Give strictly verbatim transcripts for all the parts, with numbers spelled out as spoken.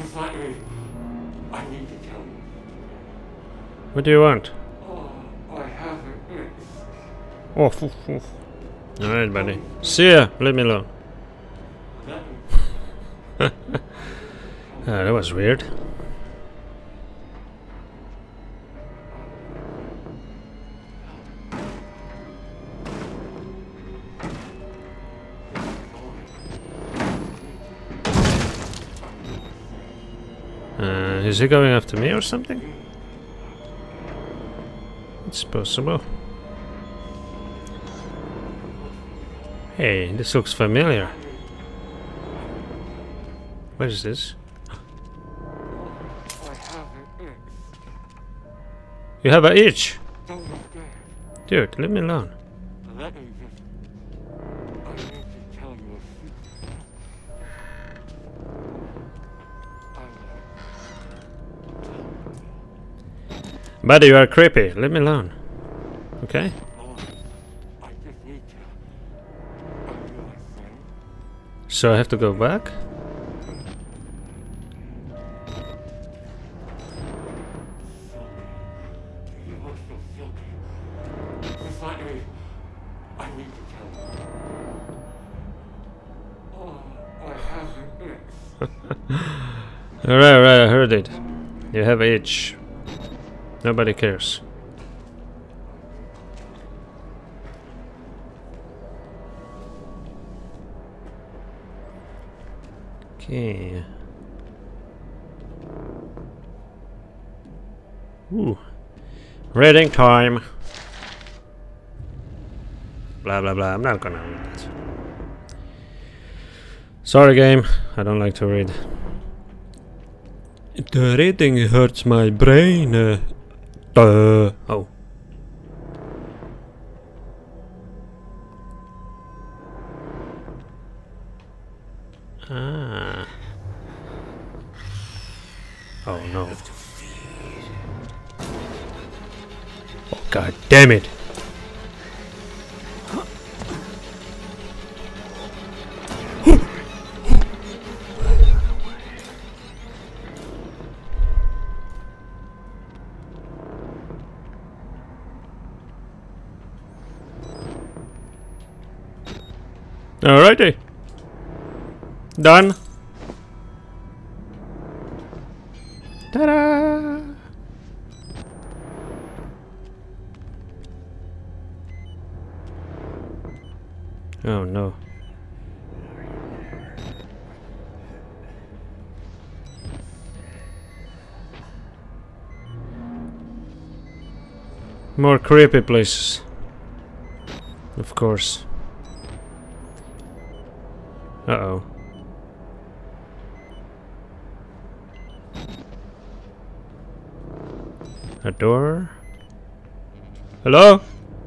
Finally, I need to tell you. What do you want? Oh, I haven't. Oh, oof, oof. Alright, buddy. See ya. Leave me alone. Ah, that was weird. Uh, is he going after me or something? It's possible. Hey, this looks familiar. What is this? You have a itch! Dude, leave me alone. Let me just... I need to tell you a secret. Buddy, you are creepy. Leave me alone. Okay? I just need to... Are you my friend? So I have to go back? You look so silky. Finally, I need to tell you. Oh, I haven't. Alright, alright, I heard it. You have a itch. Nobody cares. Okay. Ooh. Reading time. Blah blah blah. I'm not gonna read that. Sorry, game. I don't like to read. The reading hurts my brain. Uh, uh, oh. Ah. Oh no. Oh, god damn it. Alrighty. Done. Ta-da! Oh no. More creepy places. Of course. Uh-oh. A door? Hello?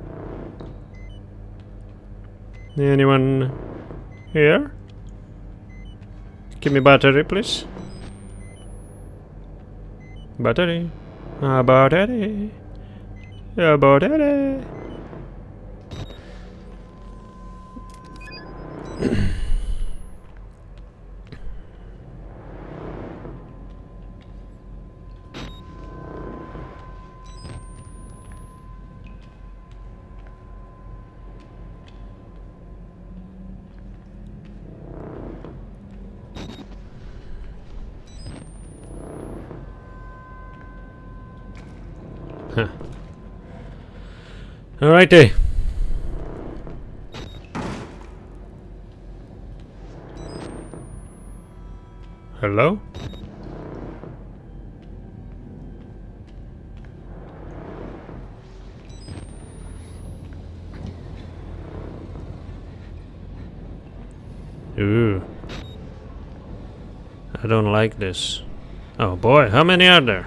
Anyone here? Give me battery, please. Battery. A battery. A battery. Huh. Alrighty. Hello? Ooh. I don't like this. Oh boy, how many are there?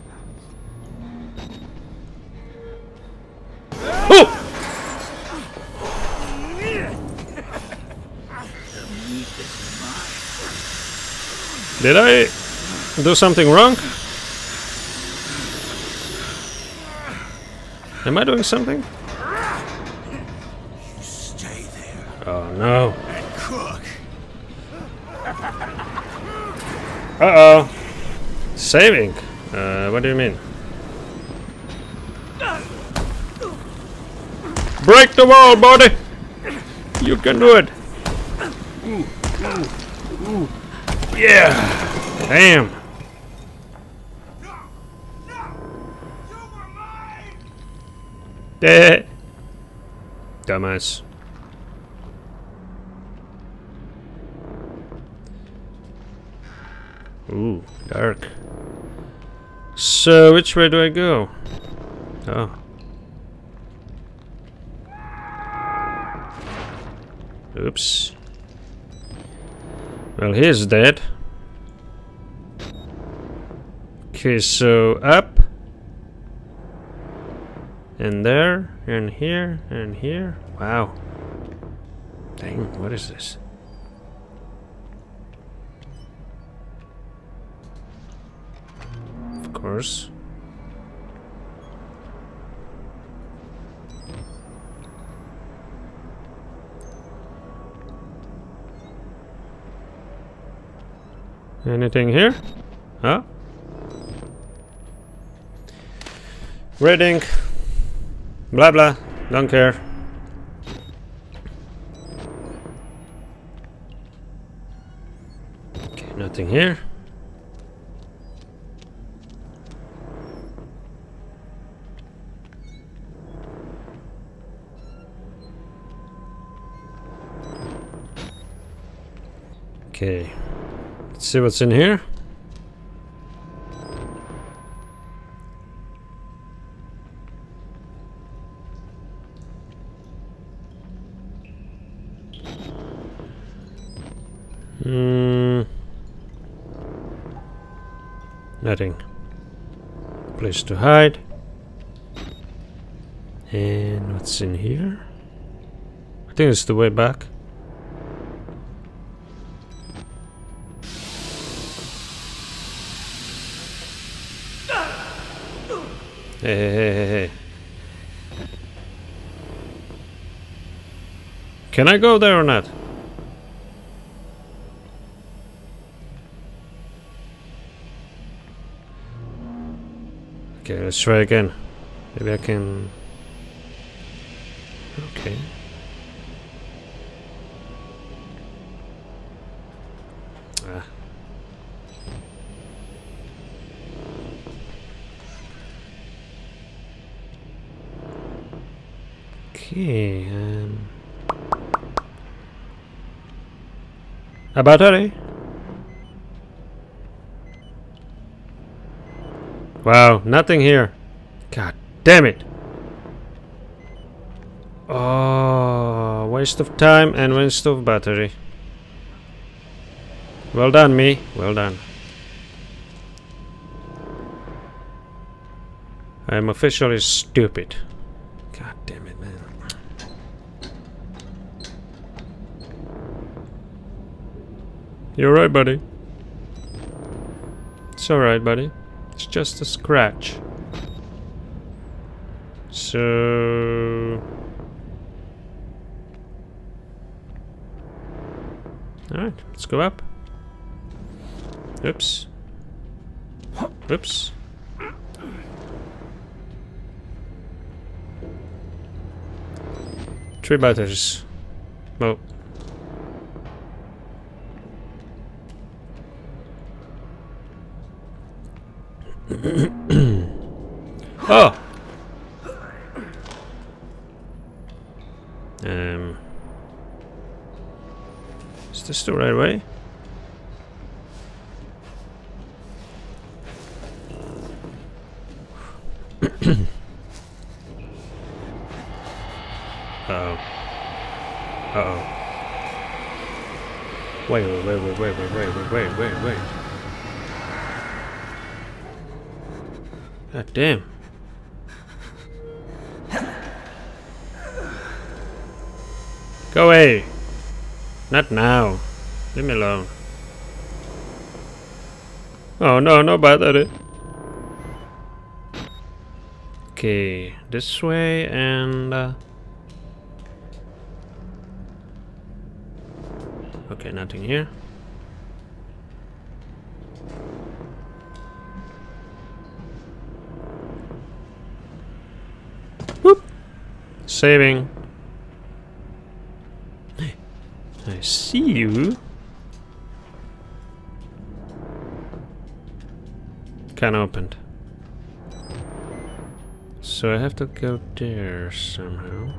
Oh! Did I do something wrong? Am I doing something? Stay there. Oh no. And cook. Uh-oh. Saving? Uh, what do you mean? Break the wall, buddy! You can do it! Ooh, ooh, ooh. Yeah! Damn! No! No! You were mine! Eh. Dumbass. Ooh, dark. So, which way do I go? Oh. Oops. Well, he's dead. Okay, so up. And there, and here, and here. Wow. Dang, what is this? Of course. Anything here? Huh? Reading. Blah blah. Don't care. Okay, nothing here. Okay. Let's see what's in here. Hmm. Nothing. Place to hide. And what's in here? I think it's the way back. Hey, hey, hey, hey, hey. Can I go there or not? Okay, let's try again. Maybe I can... Okay. Ah. Okay, um... a battery? Wow, nothing here. God damn it. Oh, waste of time and waste of battery. Well done, me. Well done. I am officially stupid. God damn it, man. You're right, buddy. It's alright, buddy. It's just a scratch. So... Alright, let's go up. Oops. Oops. Three batteries. Well. Oh! Um... Is this the right way? Uh-oh. Uh-oh. Wait, wait, wait, wait, wait, wait, wait, wait, wait, wait. God damn. Go away. Not now. Leave me alone. Oh no, no battery. Okay, this way and... Uh, okay, nothing here. saving. I see you. Can opened. So I have to go there somehow.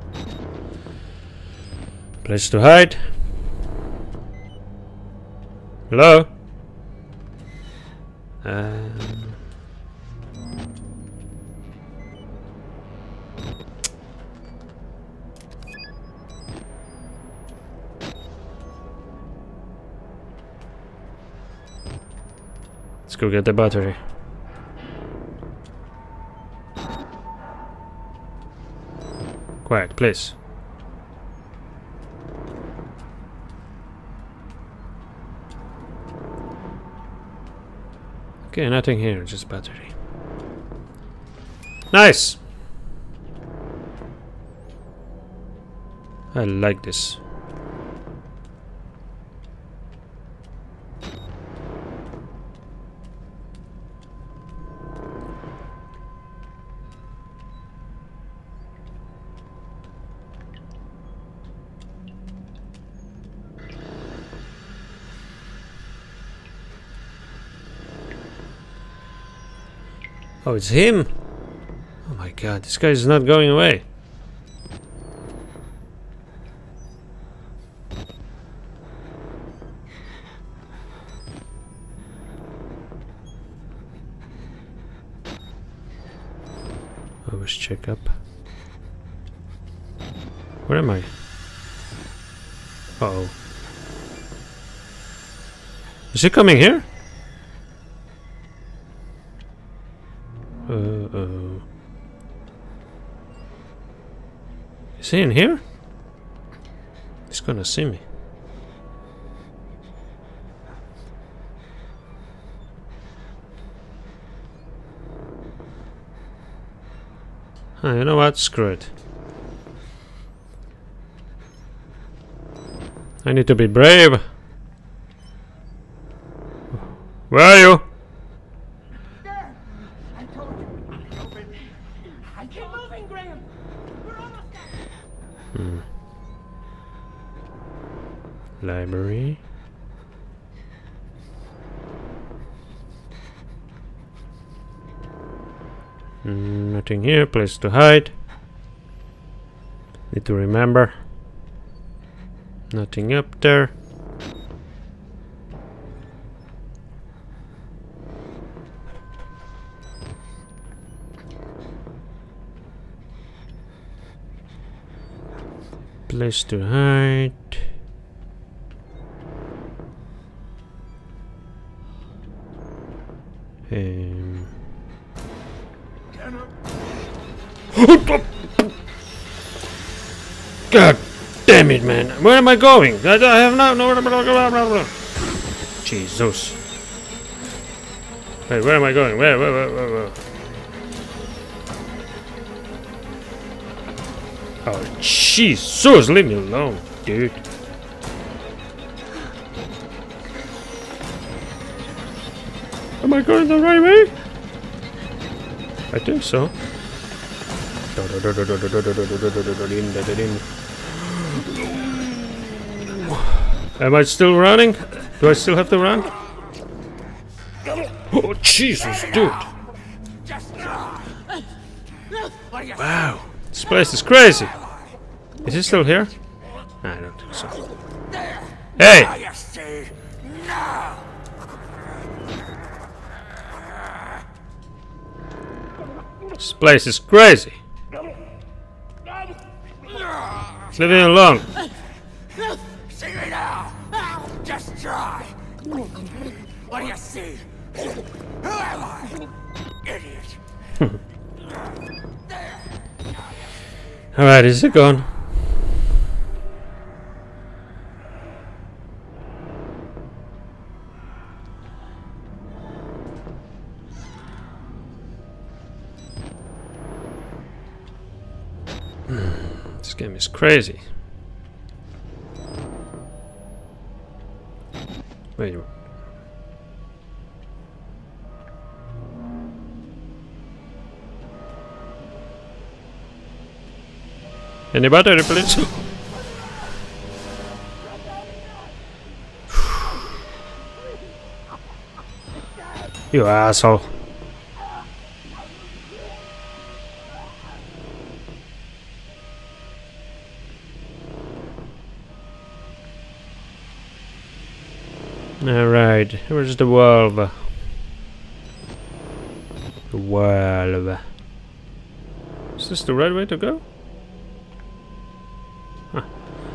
Place to hide. Hello? Um, let's go get the battery. Quiet, please. Okay, nothing here, just battery. Nice! I like this. Oh, it's him! Oh my god, this guy is not going away. Always check up. Where am I? Uh oh. Is he coming here? Uh-oh. Is he in here? He's gonna see me. Huh, you know what? Screw it. I need to be brave. Where are you? Hmm. Library. Mm, nothing here. Place to hide. Need to remember. Nothing up there. Place to hide. Um. God damn it, man! Where am I going? I, I have no no. Jesus! Wait, where am I going? Where, where, where, where, where? Oh, Jesus! Leave me alone, dude. Am I going the right way? I think so. Am I still running? Do I still have to run? Oh, Jesus, dude! Wow. This place is crazy. Is he still here? I don't think so. Hey! This place is crazy. Leave me alone. See me now. Just try. What do you see? Who am I? Idiot. Alright, is it gone? This game is crazy. Wait. Any battery, please? You asshole. Alright, where's the valve? The valve. Is this the right way to go? Huh.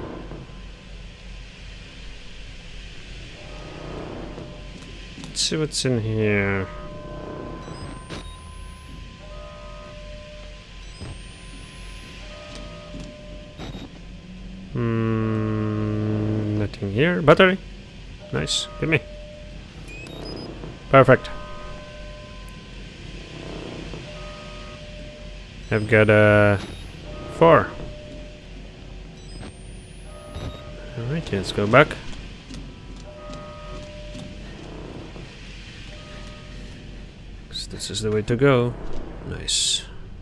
Let's see what's in here. Hmm, nothing here. Battery. Nice. Give me. Perfect. I've got uh, four. Alright, let's go back. This is the way to go. Nice.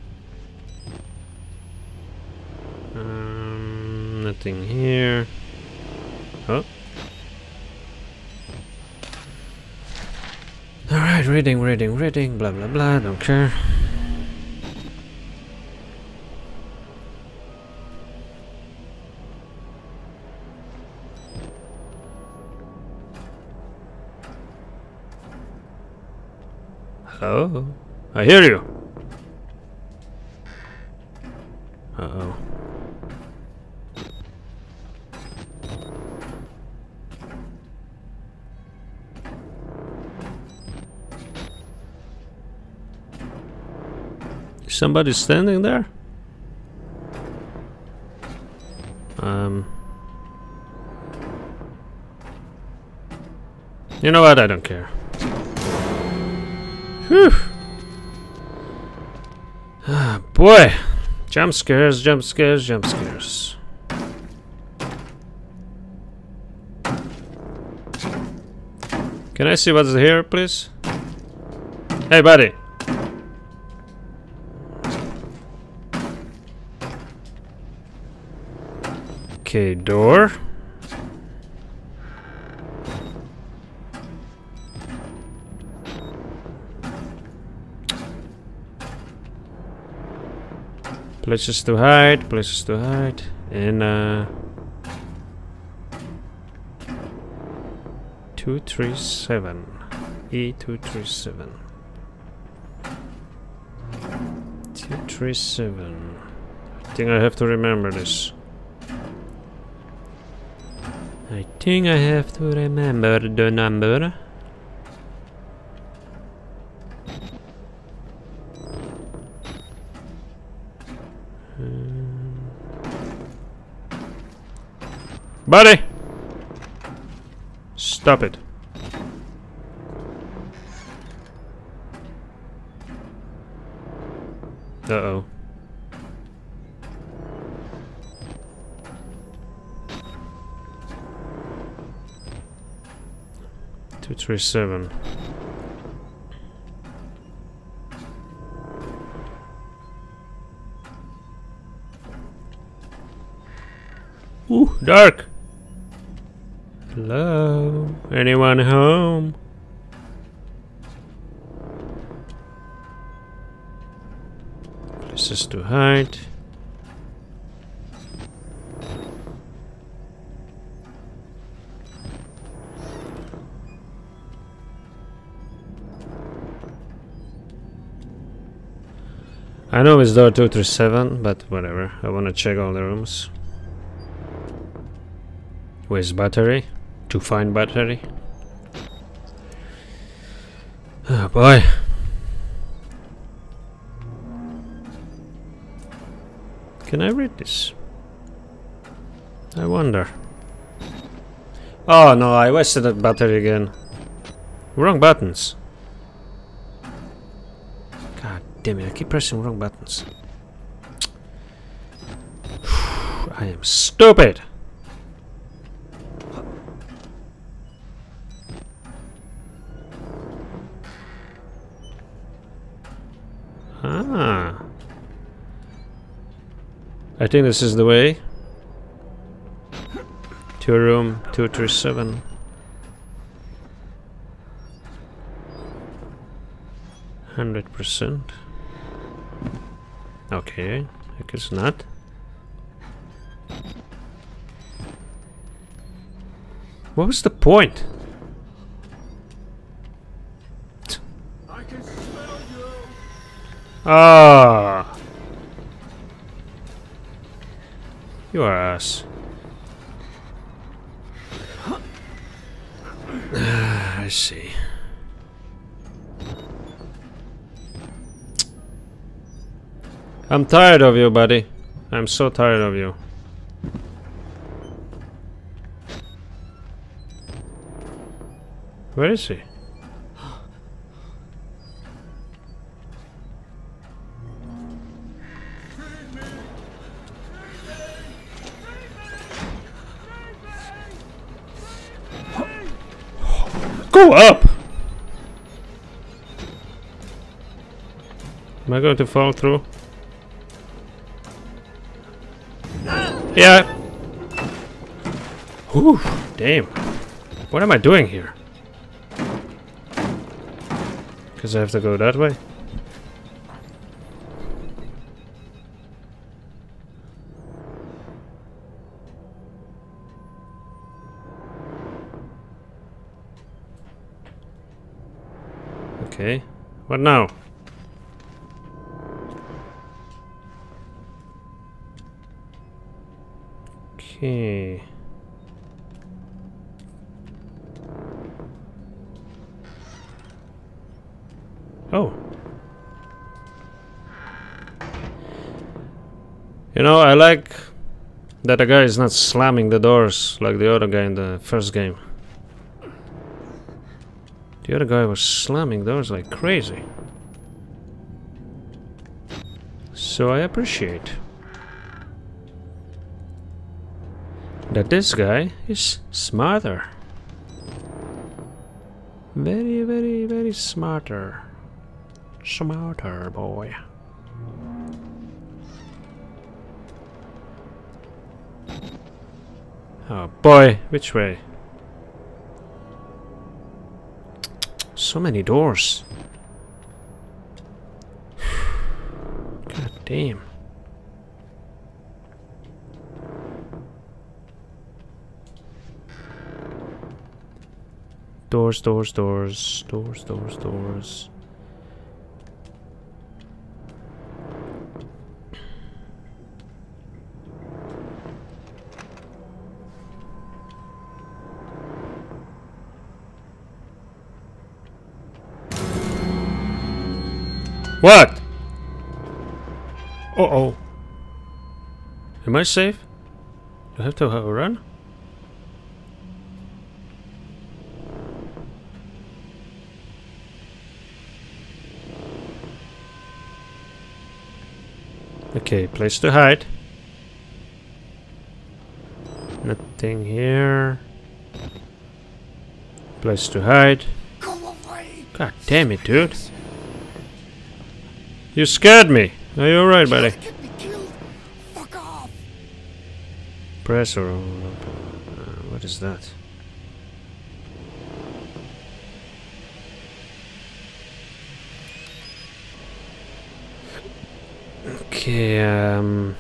Um, nothing here. Oh. Alright, reading, reading, reading, blah blah blah, don't care. Hello? I hear you! Uh-oh. Somebody standing there? Um. You know what? I don't care. Whew. Ah, boy. Jump scares, jump scares, jump scares. Can I see what's here, please? Hey, buddy. Okay, door. Places to hide, places to hide, and uh, two three seven, E two three seven, two three seven. I think I have to remember this. I think I have to remember the number. Buddy! Stop it. Uh-oh. Two three seven. Ooh, dark. Hello? Anyone home? Places to hide. I know it's door two three seven, but whatever. I wanna check all the rooms. Where's battery? To find battery. Oh boy. Can I read this? I wonder. Oh no, I wasted that battery again. Wrong buttons. God damn it, I keep pressing wrong buttons. I am stupid! Ah. I think this is the way. To room two three seven. Hundred percent. Okay, I guess not. What was the point? I can smell you. Ah, you are ass. I see. I'm tired of you, buddy. I'm so tired of you. Where is he? Go up! Am I going to fall through? Yeah. Whew, damn. What am I doing here? Because I have to go that way? Okay. What now? Okay. Oh. You know, I like that the guy is not slamming the doors like the other guy in the first game. The other guy was slamming doors like crazy. So I appreciate that this guy is smarter. Very, very, very smarter. Smarter boy. Oh boy, which way? So many doors. God damn. Doors, doors, doors, doors, doors, doors. What? Uh-oh. Am I safe? Do I have to have a run? Okay, place to hide. Nothing here. Place to hide. Go away. God damn it, dude. You scared me. Are you alright, buddy? Get me killed. Fuck off. Press or... Uh, what is that? Okay, um...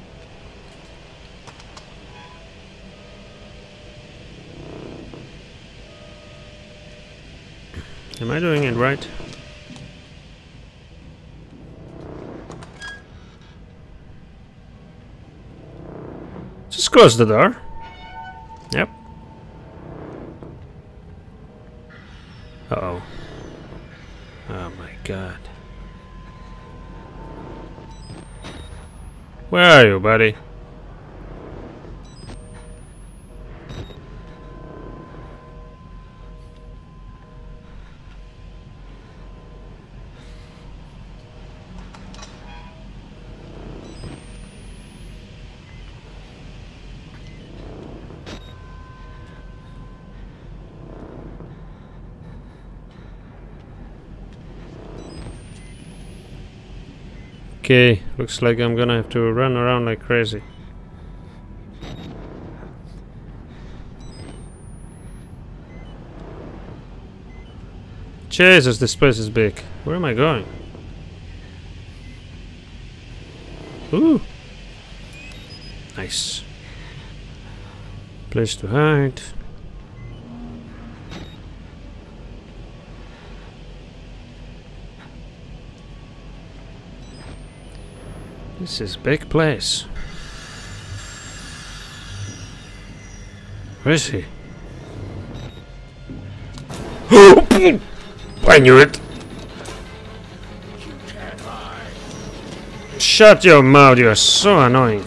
am I doing it right? Just close the door. Yep. Uh-oh. Oh my god. Where are you, buddy? Okay, looks like I'm gonna have to run around like crazy. Jesus, this place is big. Where am I going? Ooh! Nice. Place to hide. This is a big place. Where is he? I knew it! Shut your mouth, you are so annoying.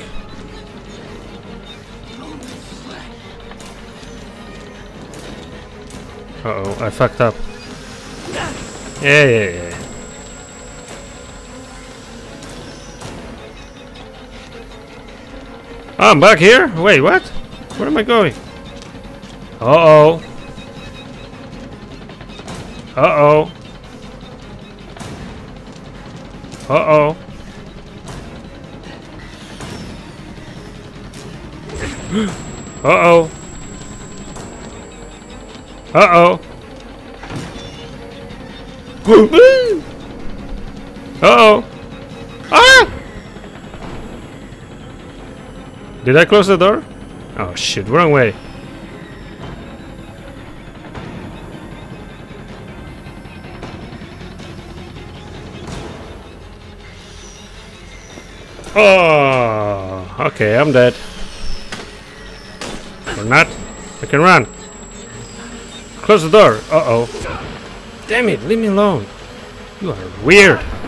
Uh-oh, I fucked up. Yeah, yeah, yeah. Oh, I'm back here? Wait, what? Where am I going? Uh-oh. Uh-oh. Uh-oh. Uh-oh. Uh-oh. Uh-oh. Ah! Did I close the door? Oh shit, wrong way. Oh, okay, I'm dead. Or not. I can run. Close the door. Uh-oh. Damn it, leave me alone. You are weird.